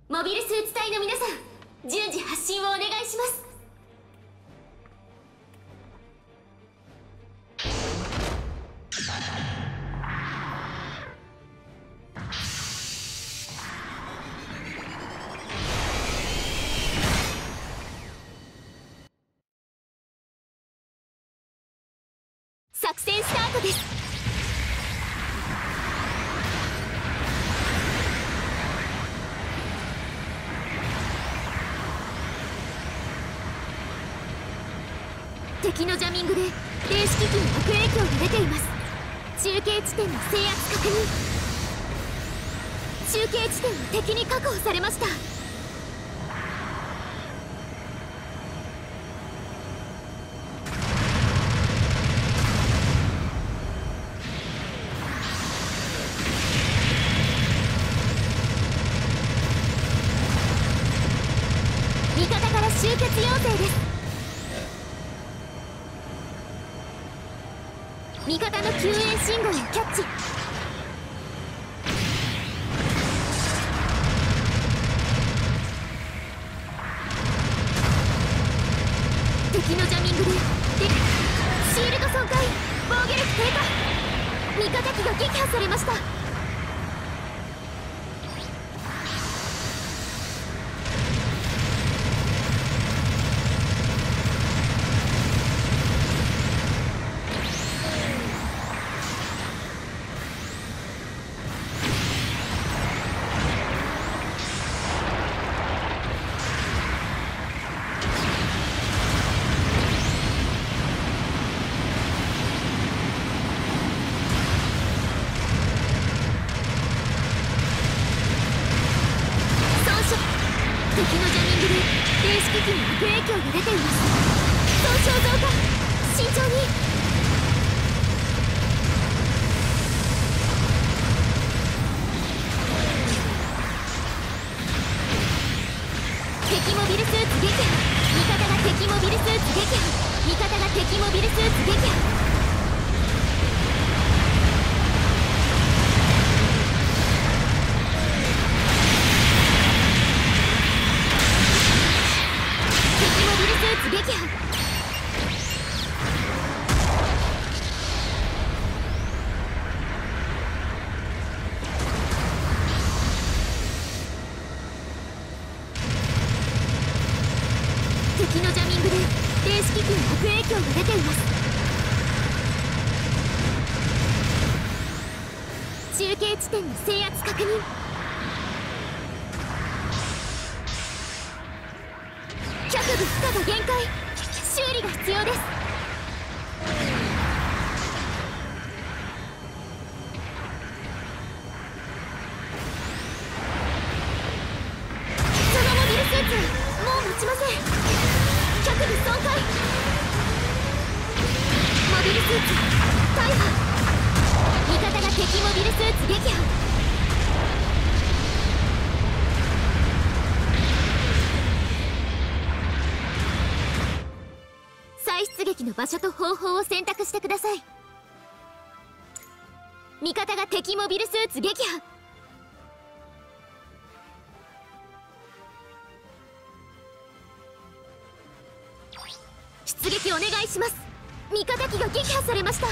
モビルスーツ隊の皆さん、順次発進をお願いします。作戦スタートです。敵のジャミングで電子機器に悪影響が出ています。中継地点の制圧確認。中継地点は敵に確保されました。味方から集結要請です。味方の救援信号をキャッチ。敵のジャミングでシールド損壊、防御力低下。味方機が撃破されました。敵のジャミングで電子機器に悪影響が出ています。損傷増加、慎重に。敵モビルスーツ撃破。味方が敵モビルスーツ撃破。味方が敵モビルスーツ撃破。撃破。敵のジャミングで電子機器に悪影響が出ています。中継地点の制圧確認。脚部負荷が限界。修理が必要です。そのモビルスーツもう持ちません。脚部損壊。モビルスーツ大破。味方が敵モビルスーツ撃破。再出撃の場所と方法を選択してください。味方が敵モビルスーツ撃破。出撃お願いします。味方機が撃破されました。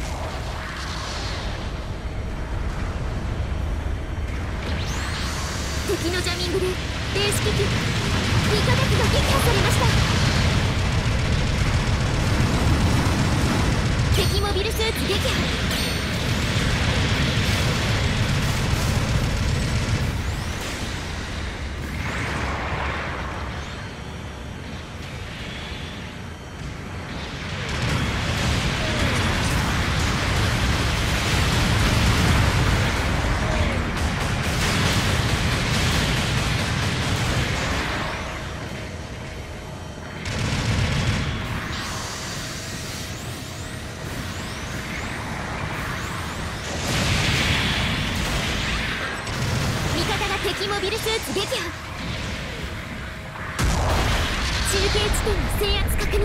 敵のジャミングで電子機器、味方機が撃破されました。敵モビルスーツ撃破。敵モビルスーツ撃破。中継地点の制圧確認。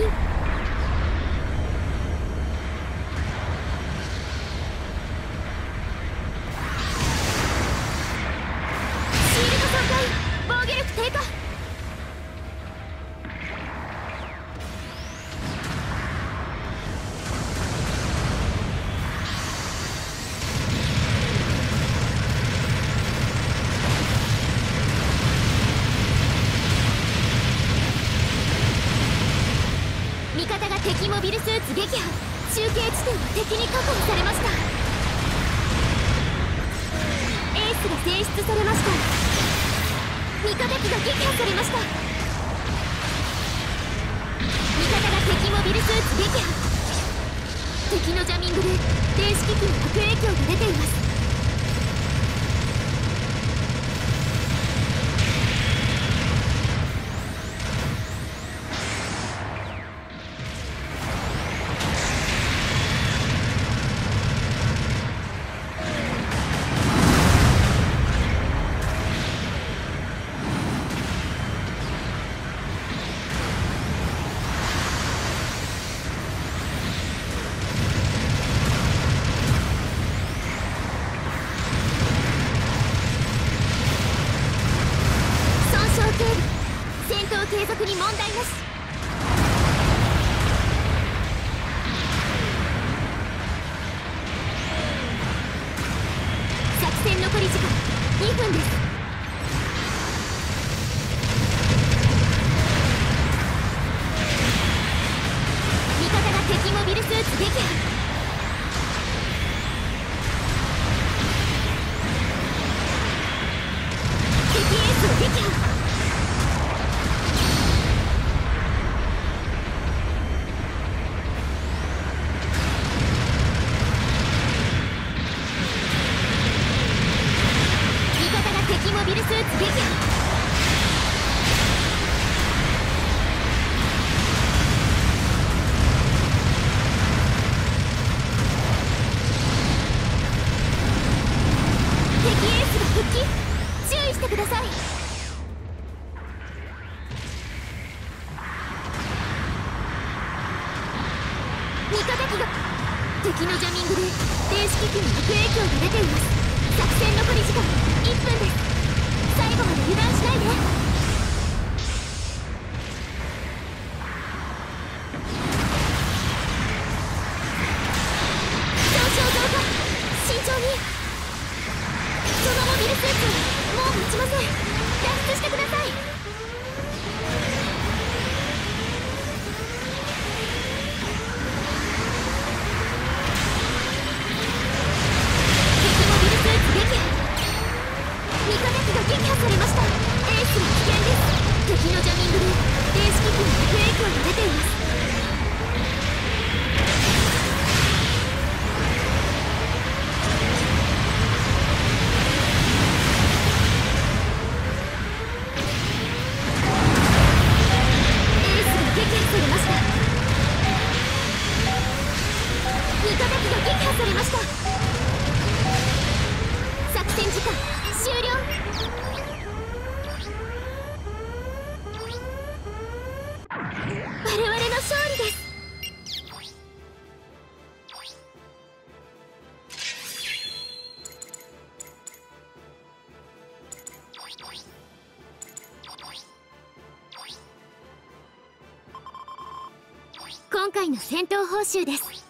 シールド損壊、防敵モビルスーツ撃破。中継地点は敵に確保されました。エースが選出されました。味方機が撃破されました。味方が敵モビルスーツ撃破。敵のジャミングで電子機器に悪影響が出ています。戦闘継続に問題なし。作戦残り時間2分です。味方が敵モビルスーツ撃破。敵エースを撃破。敵モビルスーツ撃破。敵エースが復帰。注意してください。味方機が敵のジャミングで電子機器に悪影響が出ています。作戦残り時間1分です。最後まで油断しないで。上昇増加。慎重に。そのモビルスーツもう持ちません。脱出してください。味方機が撃破されました。エースは危険です。敵のジャミングで電子機器に悪影響が出ています。エースが撃破されました。味方機が撃破されました。作戦時間終了。我々の勝利です。今回の戦闘報酬です。